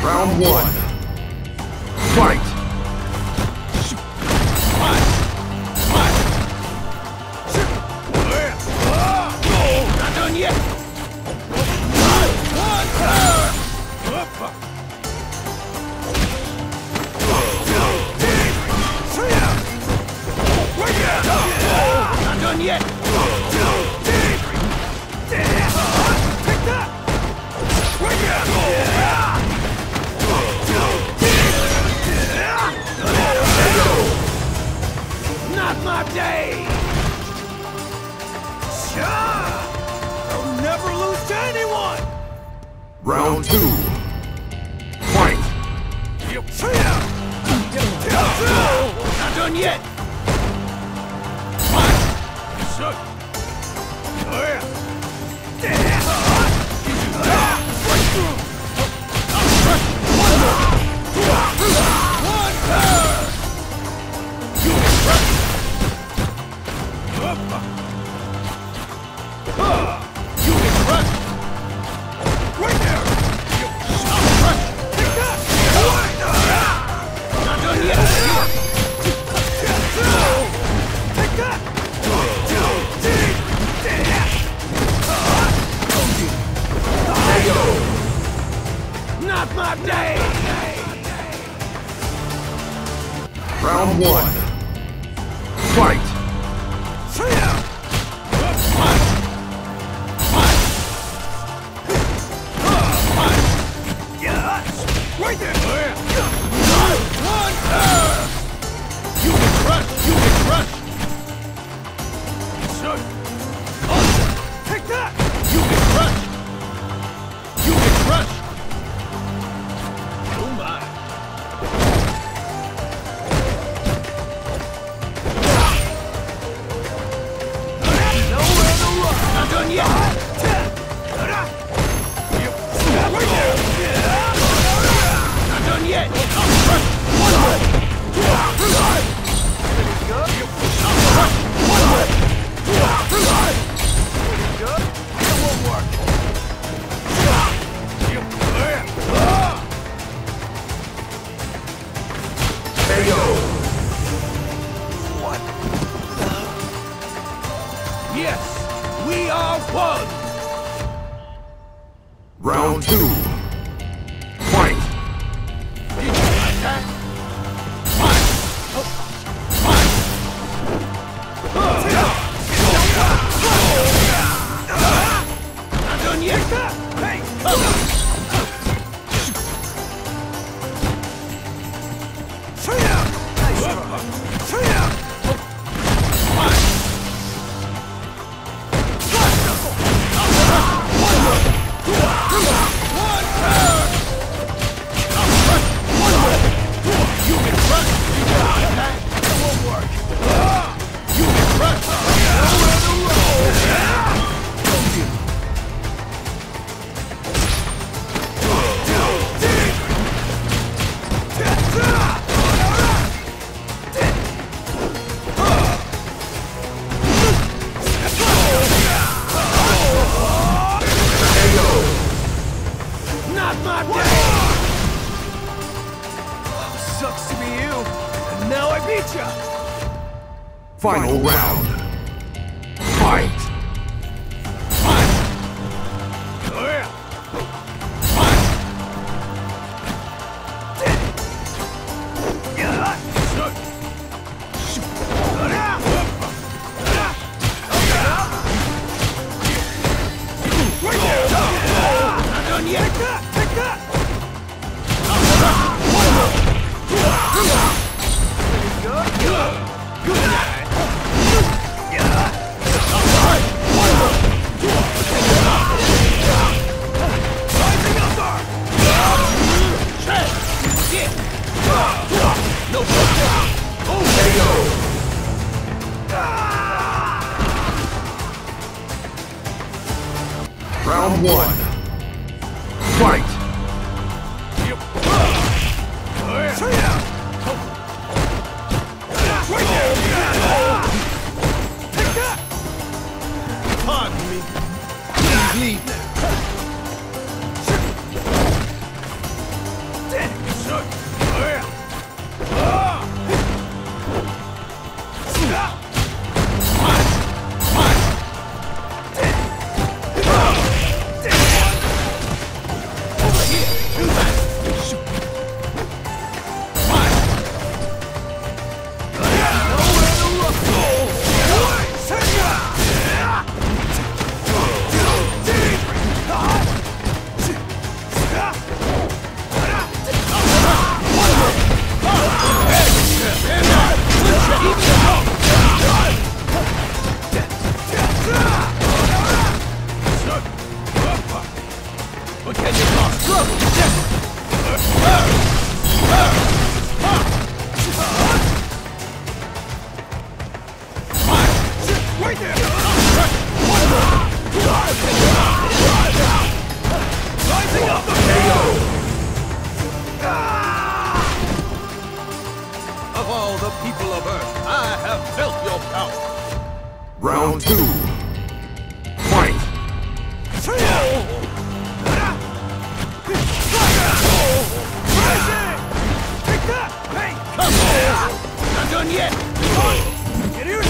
Round one. Fight! Not done yet! Not done yet! Take that! Not my day! I'll never lose to anyone! Round two. Fight! Not done yet! Not my day! Round one. Fight! Right there! You can crush! You can crush! Take that! You can crush! You can crush! Oh my! Nowhere to run! Not done yet! Right there! Not done yet! I'll crush! One more! Yes, we are one! Round two. Fight! Attack! Not done yet! Hey! Sucks to be you, and now I beat ya! Final round. Fight! Not done yet! Take that! Good night! Rising up guard! No Round one. Fight! Right there! Of all the people of Earth, I have felt your power. Round 2. Fight! Come on! Not done yet! Get here!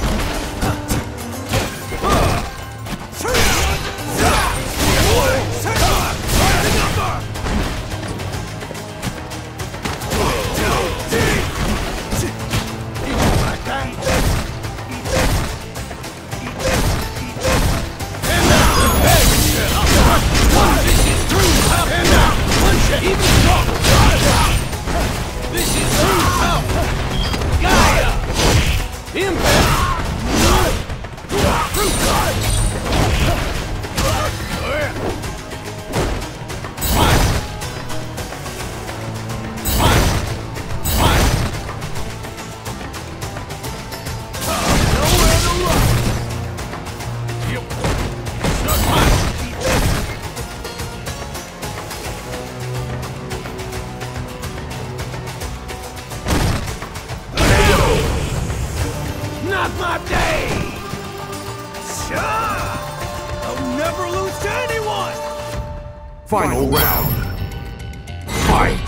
Not my day! Sure! I'll never lose to anyone! Final round. Fight!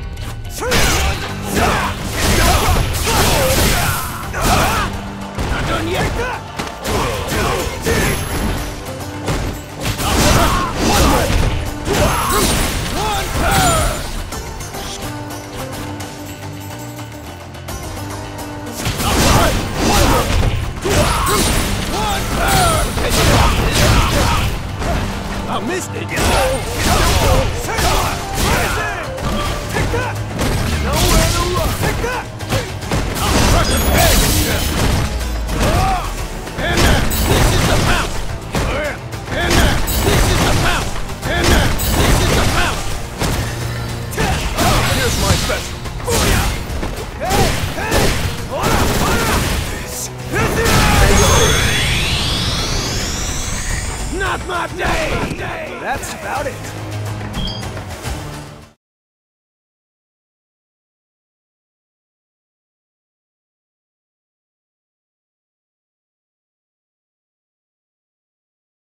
Not done yet! One turn! I missed it! Take that! Nowhere to run! Take that! I'll crush a peg! And this is the pound! And this is the pound! And this is the pound! Here's my special! Hey! Hey! This is it! Not my day! That's about it.